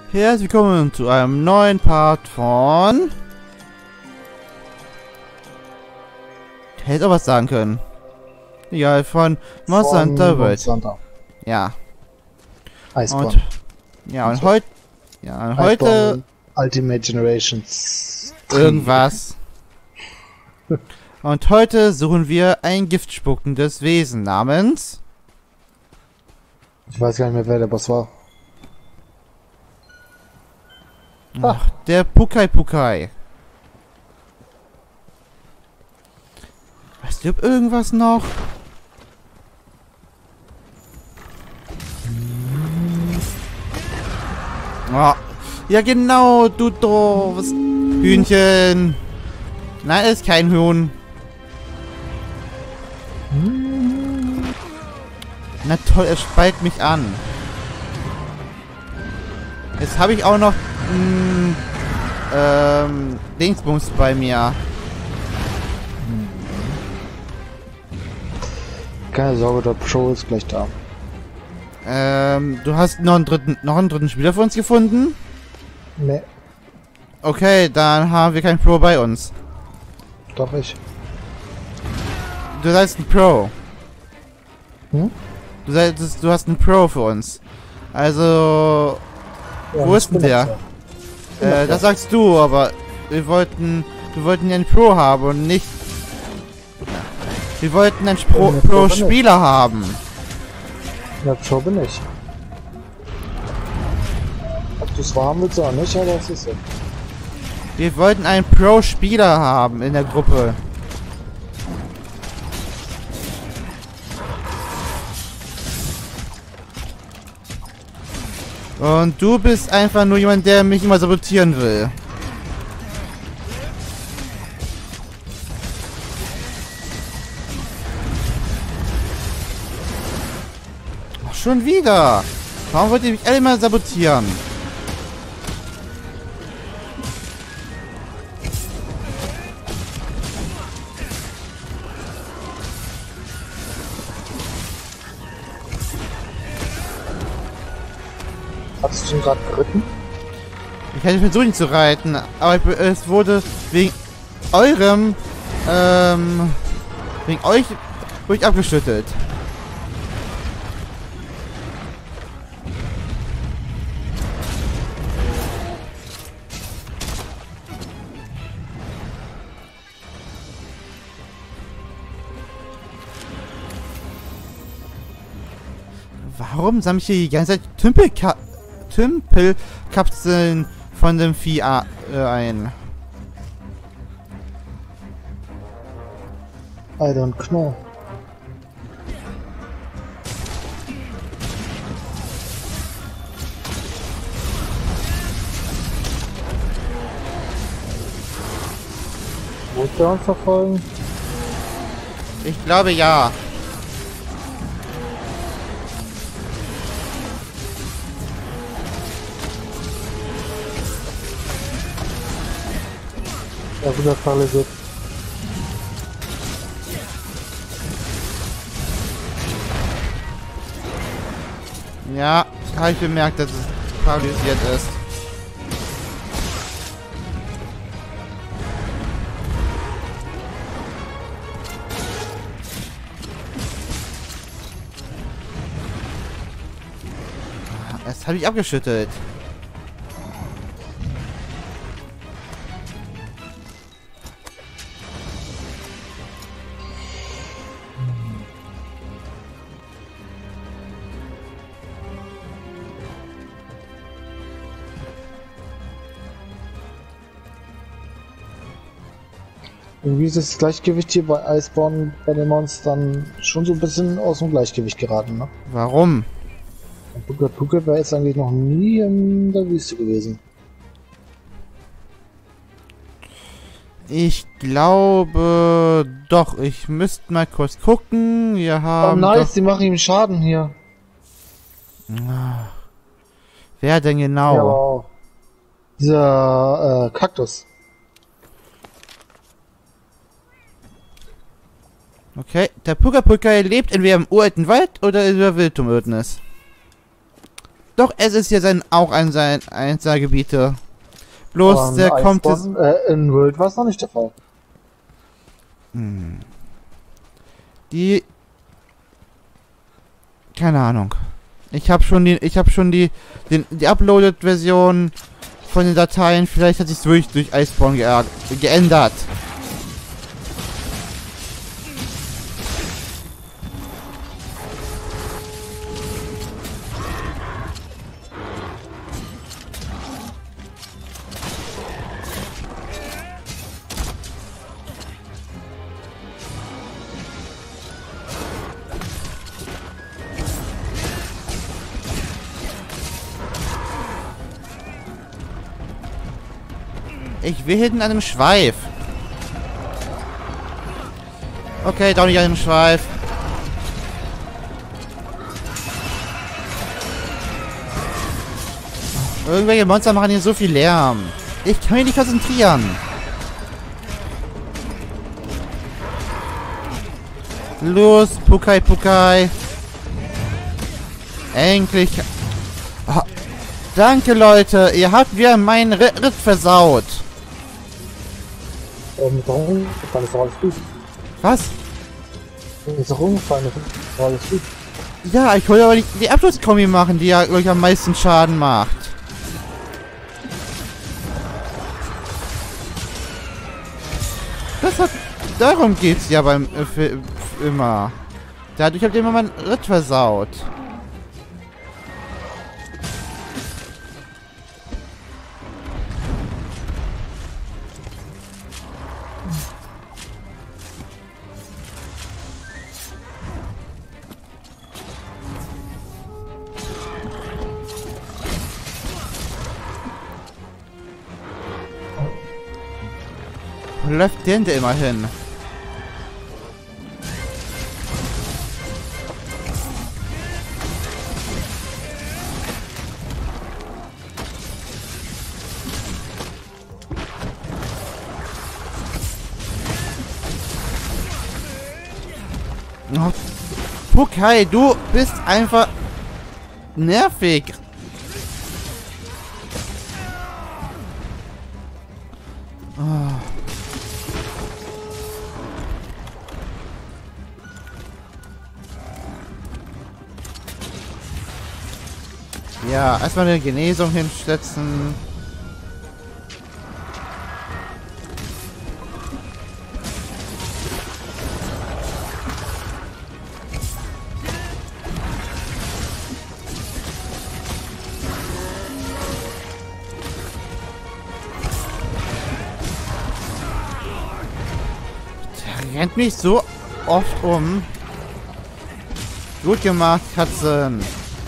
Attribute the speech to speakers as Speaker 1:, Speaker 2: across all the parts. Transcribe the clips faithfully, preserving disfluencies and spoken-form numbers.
Speaker 1: Herzlich willkommen zu einem neuen Part von... Ich hätte auch was sagen können. Ja, von Monster Hunter World. Ja.
Speaker 2: Iceborne.
Speaker 1: Und, ja, und heute... Ja, und heute...
Speaker 2: Ultimate Generations.
Speaker 1: Irgendwas. Und heute suchen wir ein giftspuckendes Wesen namens...
Speaker 2: Ich weiß gar nicht mehr, wer der Boss war.
Speaker 1: Ach, der Pukai Pukai. Weißt du ob irgendwas noch? Oh. Ja genau, du doofes Hühnchen. Nein, ist kein Huhn. Na toll, er speit mich an. Jetzt habe ich auch noch mh, ähm, Dingsbums bei mir.
Speaker 2: Keine Sorge, der Pro ist gleich da.
Speaker 1: Ähm, du hast noch einen dritten, noch einen dritten Spieler für uns gefunden?
Speaker 2: Nee.
Speaker 1: Okay, dann haben wir keinen Pro bei uns.
Speaker 2: Doch, ich.
Speaker 1: Du seist ein Pro.
Speaker 2: Hm?
Speaker 1: Du, seist, du hast einen Pro für uns. Also...
Speaker 2: Ja,
Speaker 1: wo ist denn der? Äh, das sagst du, aber wir wollten... Wir wollten ja einen Pro haben und nicht... Wir wollten einen Pro, Pro Spieler haben.
Speaker 2: Ja, Pro bin ich. Ob du es haben willst oder nicht, aber es ist so.
Speaker 1: Wir wollten einen Pro Spieler haben in der Gruppe. Und du bist einfach nur jemand, der mich immer sabotieren will. Ach, schon wieder. Warum wollt ihr mich alle immer sabotieren?
Speaker 2: Hast du ihn gerade geritten?
Speaker 1: Ich hätte versucht, ihn zu reiten, aber ich, es wurde wegen eurem, ähm, wegen euch, wurde ich abgeschüttelt. Warum sammle ich hier die ganze Zeit Tümpelka Tümpelkapseln von dem Vieh äh, ein?
Speaker 2: I don't know. Wollt ihr uns verfolgen?
Speaker 1: Ich glaube ja.
Speaker 2: Ja, wieder Falle wird.
Speaker 1: Ja, habe ich bemerkt, dass es paralysiert ist. Das habe ich abgeschüttelt.
Speaker 2: Irgendwie ist das Gleichgewicht hier bei Iceborne bei den Monstern schon so ein bisschen aus dem Gleichgewicht geraten, ne?
Speaker 1: Warum?
Speaker 2: Puka Puka wäre jetzt eigentlich noch nie in der Wüste gewesen.
Speaker 1: Ich glaube doch, ich müsste mal kurz gucken. Wir haben.
Speaker 2: Oh nice,
Speaker 1: doch...
Speaker 2: die machen ihm Schaden hier.
Speaker 1: Wer denn genau?
Speaker 2: Ja, wow. Dieser äh, Kaktus.
Speaker 1: Okay, der Puka Puka lebt entweder im uralten Wald oder in der Wildtumwildnis. Doch, es ist hier sein, auch ein sein eins seiner Gebiete. Bloß,
Speaker 2: Ähm,
Speaker 1: der kommt es.
Speaker 2: Iceborne, äh, in World war es noch nicht der Fall.
Speaker 1: Hm. Die. Keine Ahnung. Ich habe schon die, ich habe schon die, den, die Uploaded-Version von den Dateien. Vielleicht hat sich wirklich durch Iceborne ge geändert. Ich will hinten an einem Schweif. Okay, doch nicht an einem Schweif. Irgendwelche Monster machen hier so viel Lärm. Ich kann mich nicht konzentrieren. Los, Pukai, Pukai. Endlich. Oh, danke, Leute. Ihr habt wieder meinen Ritt, Ritt versaut.
Speaker 2: Ähm, mit der Rumfallen ist doch alles gut.
Speaker 1: Was?
Speaker 2: Mit der Rumfallen ist doch alles gut.
Speaker 1: Ja, ich wollte aber die, die Abschlusskombi machen, die ja, glaube ich, am meisten Schaden macht. Das hat... Darum geht's ja beim... Äh, für, für immer. Dadurch habt ihr immer meinen Ritt versaut. Wo läuft der denn da immer hin? Oh, Pukai, du bist einfach nervig. Oh. Ja, erstmal eine Genesung hinsetzen. Der rennt mich so oft um. Gut gemacht, Katzen.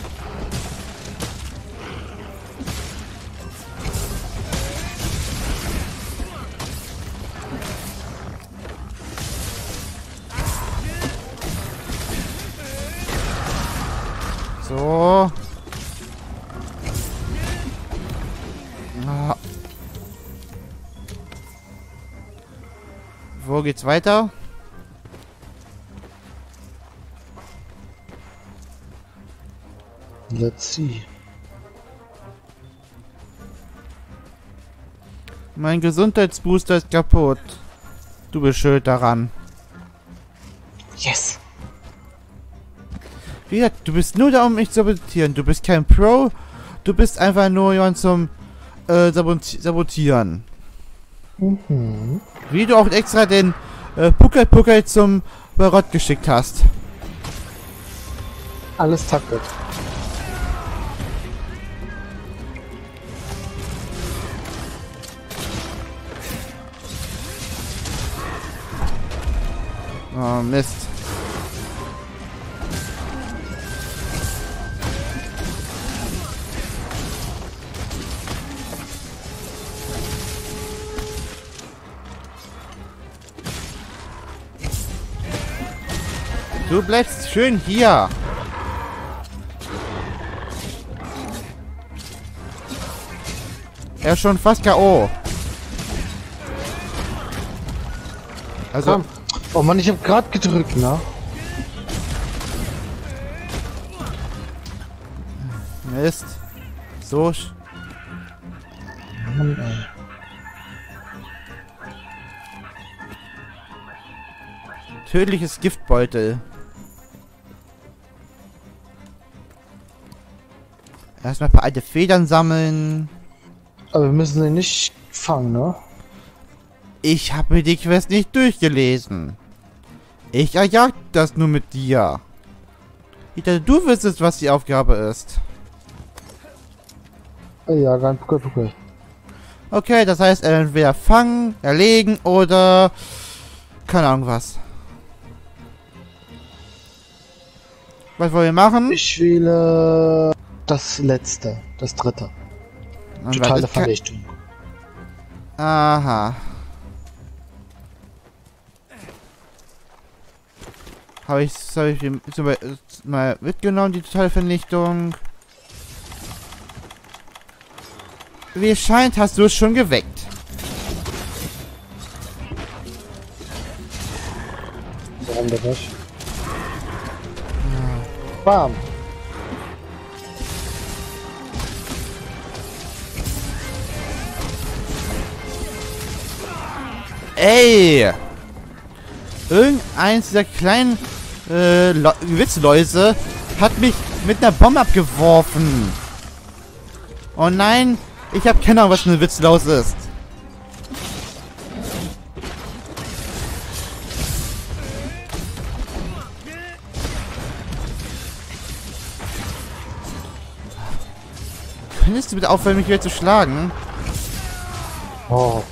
Speaker 1: So. Ah. Wo geht's weiter?
Speaker 2: Let's see.
Speaker 1: Mein Gesundheitsbooster ist kaputt. Du bist schuld daran.
Speaker 2: Yes.
Speaker 1: Wie gesagt, du bist nur da, um mich zu sabotieren. Du bist kein Pro. Du bist einfach nur jemand zum äh, Saboti Sabotieren.
Speaker 2: Mhm.
Speaker 1: Wie du auch extra den äh, Puckel Puckel zum Barott geschickt hast.
Speaker 2: Alles taktet.
Speaker 1: Oh, Mist. Du bleibst schön hier. Er ist schon fast K O. Also...
Speaker 2: Komm. Oh Mann, ich hab grad gedrückt, ne?
Speaker 1: Mist. so... sch-
Speaker 2: Mann, ey.
Speaker 1: Tödliches Giftbeutel. Erstmal ein paar alte Federn sammeln.
Speaker 2: Aber wir müssen den nicht fangen, ne?
Speaker 1: Ich habe mir die Quest nicht durchgelesen. Ich erjagt das nur mit dir. Ich dachte, du wüsstest, was die Aufgabe ist.
Speaker 2: Ja, ganz gut, okay.
Speaker 1: Okay, das heißt entweder fangen, erlegen oder... keine Ahnung was. Was wollen wir machen?
Speaker 2: Ich wähle das letzte, das dritte.
Speaker 1: Und
Speaker 2: Totale
Speaker 1: was ist kein-
Speaker 2: Vernichtung.
Speaker 1: Aha. Habe ich, hab ich die- so mal, mal mitgenommen, die totale Vernichtung. Wie es scheint, hast du es schon geweckt.
Speaker 2: Warum denn nicht? Bam!
Speaker 1: Ey! Irgendeins dieser kleinen äh, Lo- Witzläuse hat mich mit einer Bombe abgeworfen. Oh nein, ich habe keine Ahnung, was eine Witzlaus ist. Könntest du bitte aufhören, mich wieder zu schlagen?
Speaker 2: Oh.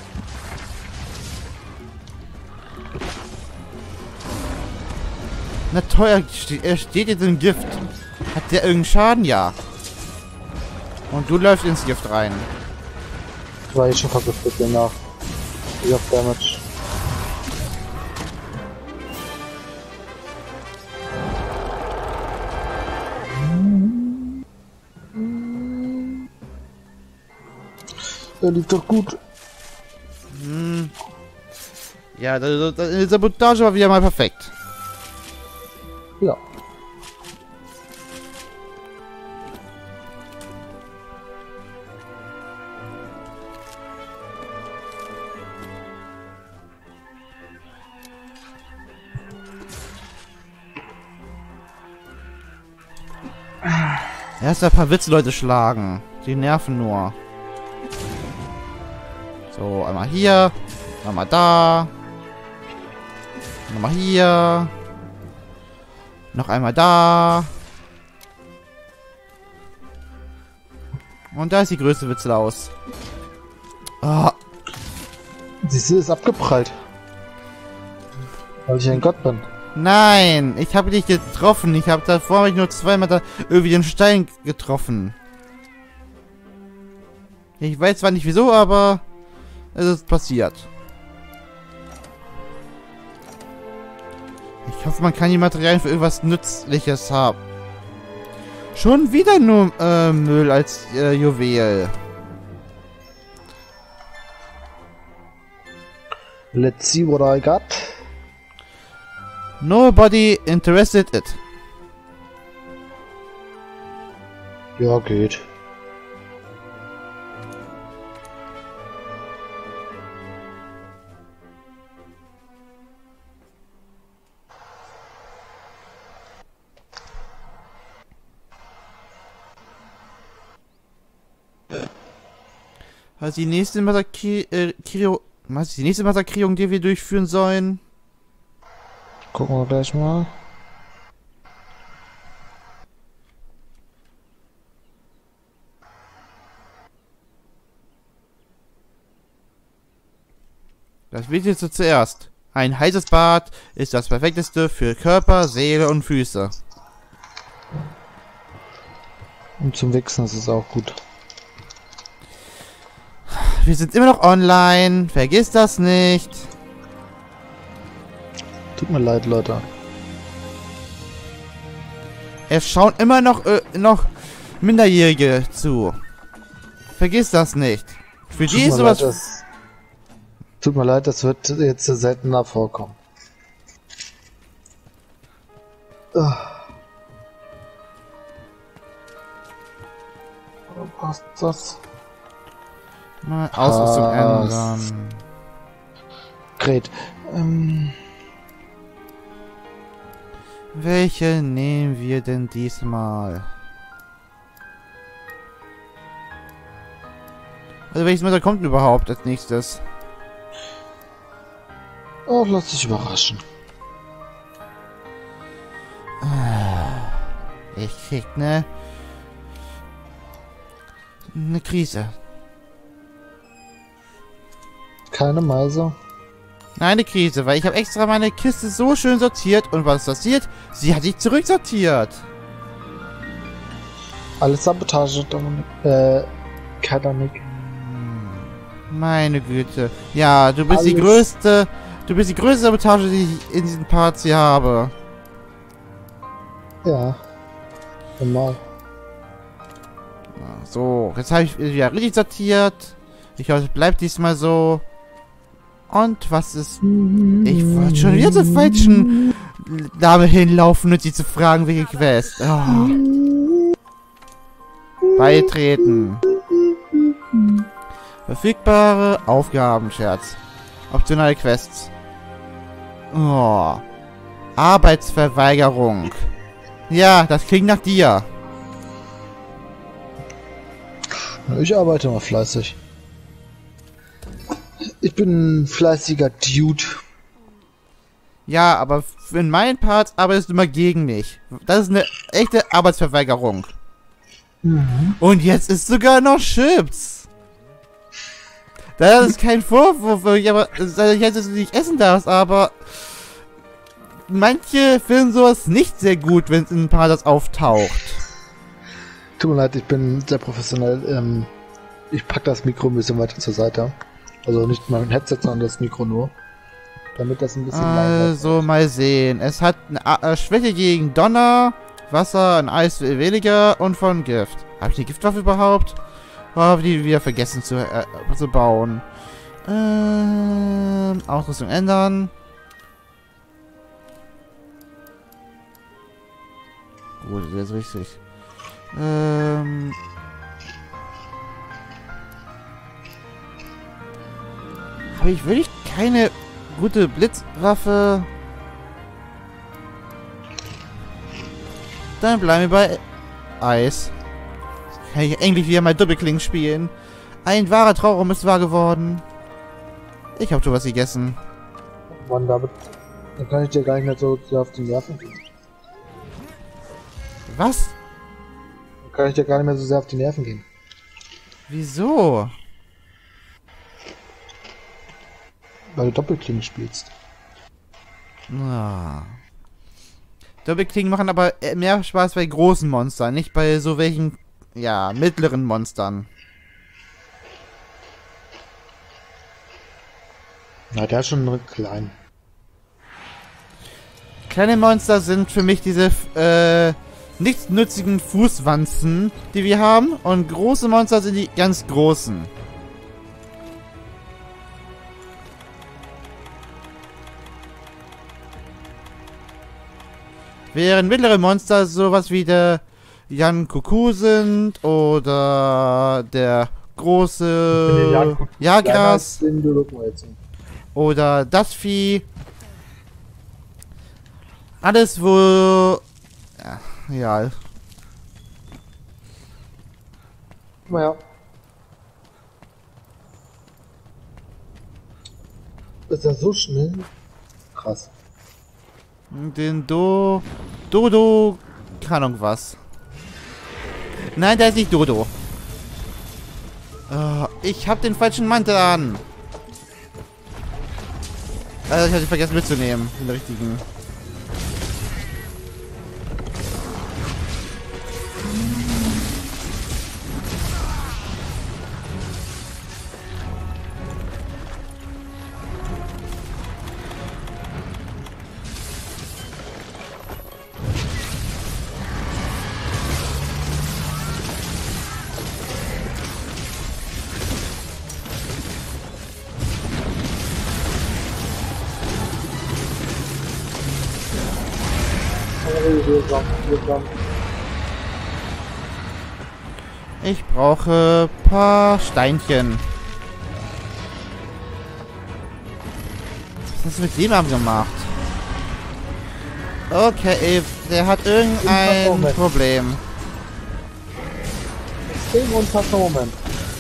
Speaker 1: Na toll, er ste- er steht jetzt im Gift. Hat der irgendeinen Schaden? Ja. Und du läufst ins Gift rein.
Speaker 2: War ich schon vergiftet, demnach. Ich hab Damage. Der liegt doch gut.
Speaker 1: Hm. Ja, das, das, die Sabotage war wieder mal perfekt.
Speaker 2: Ja.
Speaker 1: Erst ein paar Witzleute schlagen. Die nerven nur. So, einmal hier. Einmal da. Nochmal hier. Noch einmal da. Und da ist die größte Witzlaus. Ah,
Speaker 2: Siehst du, ist abgeprallt. Weil ich ein Gott bin.
Speaker 1: nein, ich habe dich getroffen. Ich habe davor hab ich nur zweimal da irgendwie den Stein getroffen. Ich weiß zwar nicht wieso, aber es ist passiert. Ich hoffe, man kann die Materialien für irgendwas Nützliches haben. Schon wieder nur äh, Müll als äh, Juwel.
Speaker 2: Let's see what I got.
Speaker 1: Nobody interested it.
Speaker 2: Ja, geht.
Speaker 1: Was die nächste Massakri äh, Krio was ist die nächste Massakrierung, die wir durchführen sollen?
Speaker 2: Gucken wir gleich mal.
Speaker 1: Das Wichtigste zuerst. Ein heißes Bad ist das perfekteste für Körper, Seele und Füße.
Speaker 2: Und zum Wichsen ist es auch gut.
Speaker 1: Wir sind immer noch online. Vergiss das nicht.
Speaker 2: Tut mir leid, Leute.
Speaker 1: Es schauen immer noch, äh, noch Minderjährige zu. Vergiss das nicht. Für
Speaker 2: Tut
Speaker 1: die ist
Speaker 2: mir leid,
Speaker 1: sowas...
Speaker 2: das, tut mir leid, das wird jetzt seltener vorkommen. Ah. Passt das?
Speaker 1: Mal Ausrüstung
Speaker 2: Passt.
Speaker 1: ändern.
Speaker 2: Great. Ähm,
Speaker 1: Welche nehmen wir denn diesmal? Also welches Messer kommt denn überhaupt als nächstes?
Speaker 2: oh, lass dich überraschen.
Speaker 1: Ich krieg ne... ne Krise.
Speaker 2: Keine Meise.
Speaker 1: Nein, eine Krise, weil ich habe extra meine Kiste so schön sortiert und was passiert? Sie hat sich zurücksortiert.
Speaker 2: Alles Sabotage, Dominik. Äh, Kadanik.
Speaker 1: Meine Güte. Ja, du bist die
Speaker 2: Alles-
Speaker 1: größte... Du bist die größte Sabotage, die ich in diesen Parts hier habe.
Speaker 2: Ja. Normal.
Speaker 1: So, jetzt habe ich wieder richtig sortiert. Ich hoffe, es bleibt diesmal so. Und was ist... Ich wollte schon wieder zur falschen Dame hinlaufen und sie zu fragen, welche Quest. Oh. Beitreten. Verfügbare Aufgaben, Scherz. Optionale Quests. Oh. Arbeitsverweigerung. Ja, das klingt nach dir.
Speaker 2: Ich arbeite mal fleißig. Ich bin ein fleißiger Dude.
Speaker 1: Ja, aber in meinen Parts arbeitest du immer gegen mich. Das ist eine echte Arbeitsverweigerung.
Speaker 2: Mhm.
Speaker 1: Und jetzt ist sogar noch Chips. Das ist kein Vorwurf, weil ich aber ich hätte es nicht essen darfst, aber manche finden sowas nicht sehr gut, wenn es in ein paar das auftaucht.
Speaker 2: Tut mir leid, ich bin sehr professionell. Ähm, ich pack das Mikro ein bisschen weiter zur Seite. Also nicht mein Headset, sondern das Mikro nur. Damit das ein bisschen leiser
Speaker 1: Also, mal sehen. Es hat eine A äh, Schwäche gegen Donner, Wasser, ein Eis weniger und von Gift. Habe ich die Giftwaffe überhaupt? Oder habe ich die wieder vergessen zu, äh, zu bauen? Ähm, Ausrüstung ändern. Gut, das ist richtig. Ähm... Habe ich wirklich keine gute Blitzwaffe? Dann bleiben wir bei Eis. Jetzt kann ich endlich wieder mal Doppelkling spielen. Ein wahrer Traum ist wahr geworden. Ich habe schon was gegessen.
Speaker 2: Mann, David, dann kann ich dir gar nicht mehr so sehr auf die Nerven gehen.
Speaker 1: Was?
Speaker 2: Dann kann ich dir gar nicht mehr so sehr auf die Nerven gehen.
Speaker 1: Wieso?
Speaker 2: Weil du Doppelklingen spielst.
Speaker 1: Ah. Doppelklingen machen aber mehr Spaß bei großen Monstern, nicht bei so welchen, ja, mittleren Monstern.
Speaker 2: Na, der ist schon klein.
Speaker 1: Kleine Monster sind für mich diese, äh, nichtsnützigen Fußwanzen, die wir haben. Und große Monster sind die ganz großen. Während mittlere Monster sowas wie der Jan Kuku sind oder der große Jagras oder das Vieh. Alles wo... Ja, ja.
Speaker 2: Naja. Ist das so schnell? Krass.
Speaker 1: Den Do... Dodo... Keine Ahnung was. Nein, der ist nicht Dodo. Uh, ich hab den falschen Mantel an. Also ich hatte vergessen mitzunehmen. Den richtigen. Ich brauche ein paar Steinchen. Was hast du mit dem haben gemacht? Okay, der hat irgendein Problem.
Speaker 2: Extrem unpassender Moment.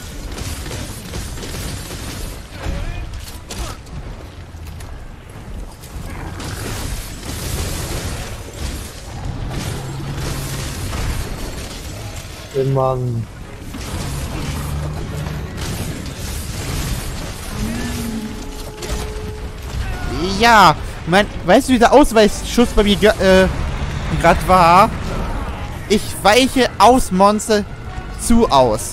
Speaker 2: Den Mann.
Speaker 1: Ja, mein, weißt du, wie der Ausweichschuss bei mir äh, gerade war? Ich weiche aus Monster zu aus.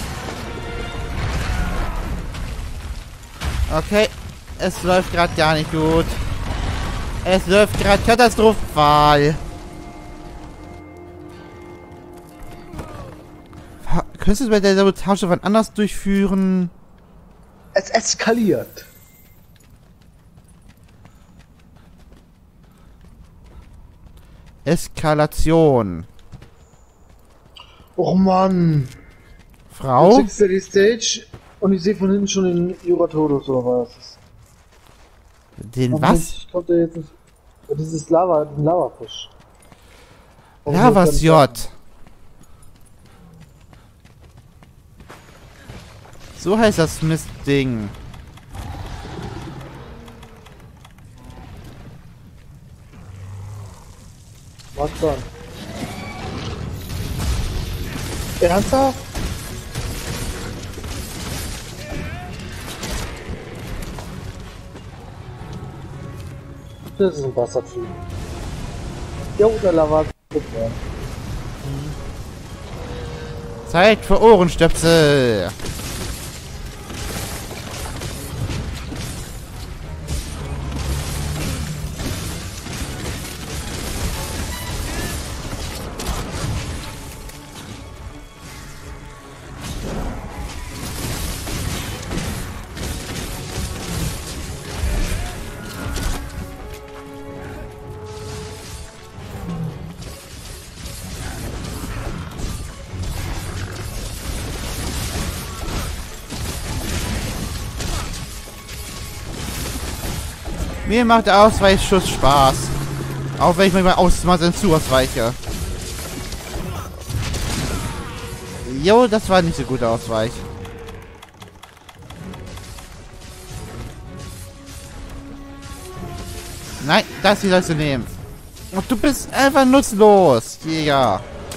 Speaker 1: Okay, es läuft gerade gar nicht gut. Es läuft gerade katastrophal. Könntest du bei der Sabotage wann anders durchführen?
Speaker 2: Es eskaliert.
Speaker 1: Eskalation.
Speaker 2: Och Mann.
Speaker 1: Frau?
Speaker 2: Du schickst ja die Stage und ich sehe von hinten schon den Juratodos oder was.
Speaker 1: Den
Speaker 2: Aber
Speaker 1: was?
Speaker 2: Ich konnte jetzt nicht. Dieses Lava, den Lavafisch.
Speaker 1: Lavas J. So heißt das Mistding.
Speaker 2: Was dann? Ernsthaft? Das ist ein Wassertyp. Jo, der Lava.
Speaker 1: Zeit für Ohrenstöpsel. Mir macht der Ausweichschuss Spaß. Auch wenn ich manchmal ausmachen zu ausweiche. Jo, das war nicht so gut Ausweich. Nein, das hier sollst du nehmen. Und du bist einfach nutzlos. Ja.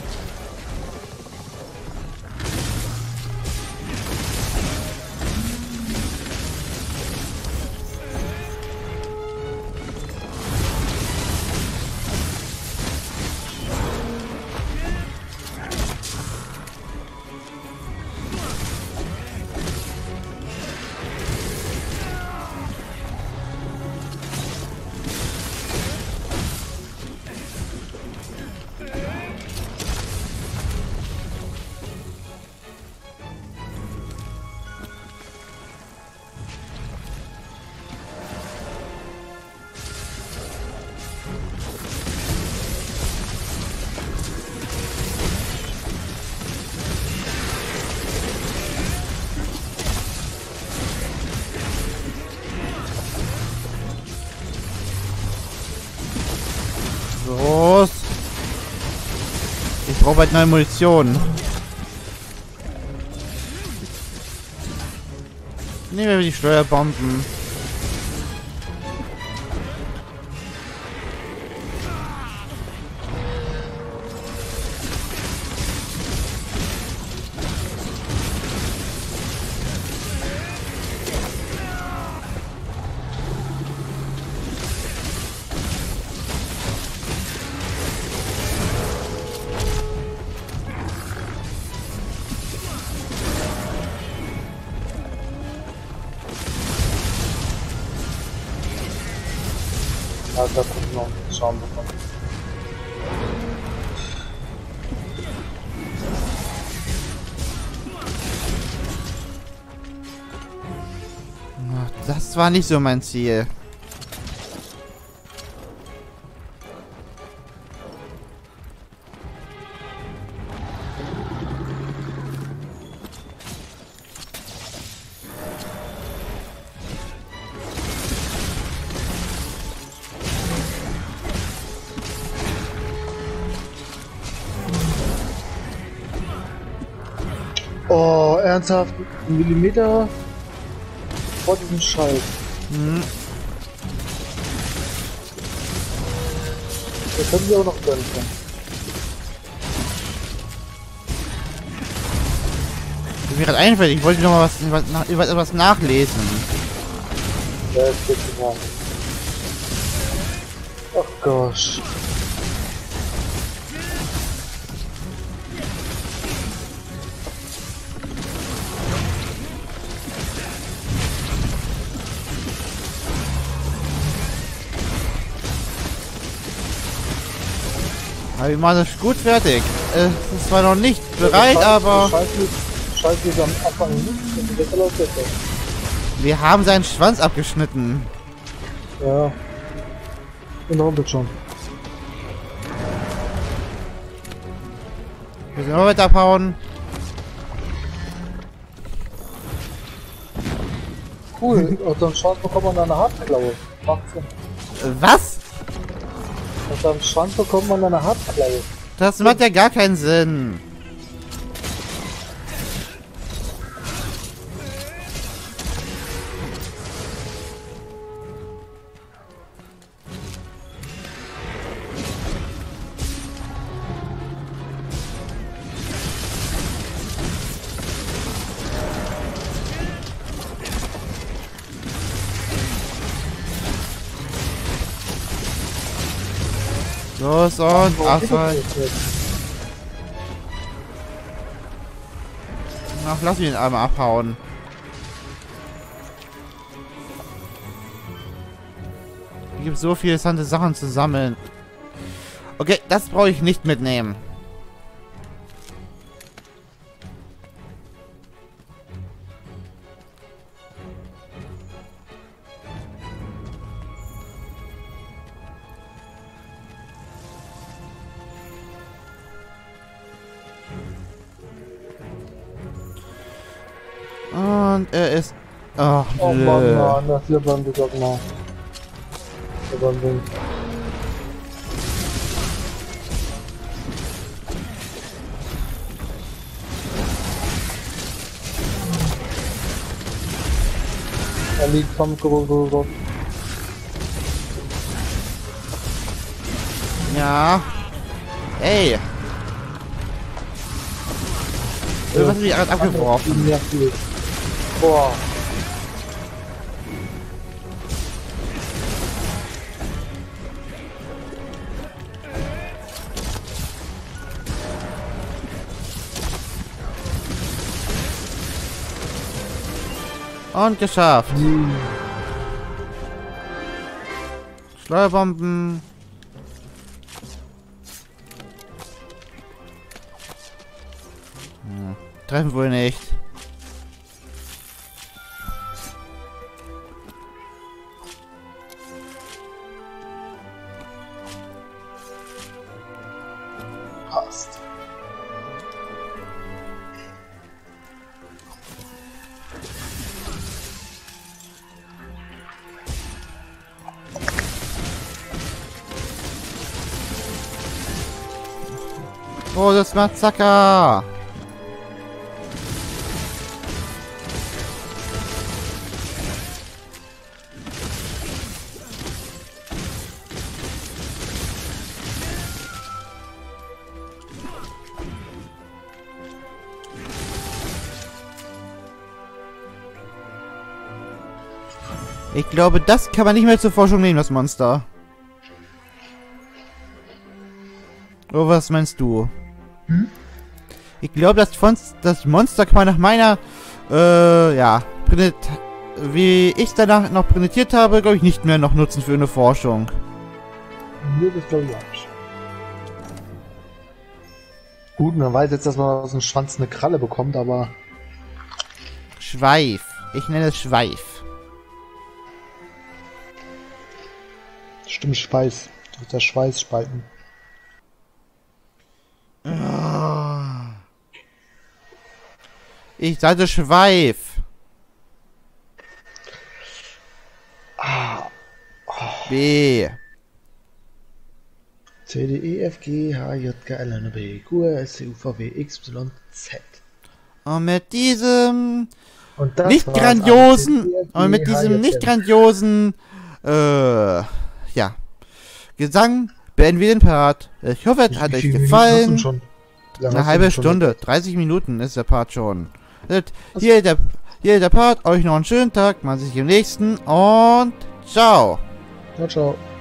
Speaker 1: Los. Ich brauche bald neue Munition. Nehmen wir die Steuerbomben.
Speaker 2: Ja, da kommt noch einen Schaum bekommen.
Speaker 1: Das war nicht so mein Ziel.
Speaker 2: Oh, ernsthaft? Ein Millimeter vor diesem Scheiß.
Speaker 1: Hm.
Speaker 2: Das können wir auch noch dämpfen.
Speaker 1: Mir gerade einfällt, ich wollte noch mal was, was, nach, was nachlesen.
Speaker 2: Ja, ist gut gemacht. Ach Gott.
Speaker 1: Aber wir machen das gut fertig. Es ist zwar noch nicht bereit,
Speaker 2: ja,
Speaker 1: aber...
Speaker 2: Scheiße, wie am Anfang nicht. Das läuft jetzt.
Speaker 1: Wir haben seinen Schwanz abgeschnitten.
Speaker 2: Ja. Genau, bitte schon.
Speaker 1: Wir müssen immer weiter abhauen.
Speaker 2: Cool, und dann Schwanz bekommt man eine Hartklaue. Macht Sinn.
Speaker 1: Was?
Speaker 2: Und dann Schwanz bekommt man eine Hartklaue.
Speaker 1: Das macht ja gar keinen Sinn. Los und Abfall. Ach, lass ihn einmal abhauen. Es gibt so viele interessante Sachen zu sammeln. Okay, das brauche ich nicht mitnehmen. Und er ist... Ach,
Speaker 2: oh
Speaker 1: nö.
Speaker 2: Mann, Mann, das hier beim gesagt mal. Beim Ding. Er liegt vom Gerüst.
Speaker 1: Ja. Ey. Was hast du dich gerade abgeworfen?
Speaker 2: Ja, viel. Boah.
Speaker 1: Und geschafft.
Speaker 2: Hm.
Speaker 1: Schleuerbomben. Hm. Treffen wohl nicht.
Speaker 2: Passt.
Speaker 1: Oh, das Massaker. Ich glaube, das kann man nicht mehr zur Forschung nehmen, das Monster. Oh, was meinst du?
Speaker 2: Hm?
Speaker 1: Ich glaube, das, das Monster kann man nach meiner, äh, ja, wie ich danach noch präsentiert habe, glaube ich, nicht mehr noch nutzen für eine Forschung.
Speaker 2: Nee, das glaube ich auch nicht. Gut, man weiß jetzt, dass man aus dem Schwanz eine Kralle bekommt, aber...
Speaker 1: Schweif. Ich nenne es Schweif.
Speaker 2: Stimmt, Schweiß. Durch der Schweißspalten.
Speaker 1: Ich sagte Schweif.
Speaker 2: Ah. Oh.
Speaker 1: B.
Speaker 2: C, D, E, F, G, H, J, K, L, N, O, P, Q, R, S, T, U, V, W, X, Y, Z.
Speaker 1: Und mit diesem
Speaker 2: Und das
Speaker 1: nicht
Speaker 2: war's
Speaker 1: grandiosen,
Speaker 2: alles.
Speaker 1: und mit diesem nicht grandiosen, äh, ja, Gesang beenden wir den Part. Ich hoffe, es hat euch gefallen.
Speaker 2: Schon?
Speaker 1: Eine halbe Stunde, dreißig Minuten ist der Part schon. Hier der, hier der Part, euch noch einen schönen Tag, man sieht sich im nächsten und ciao.
Speaker 2: Ciao, ciao.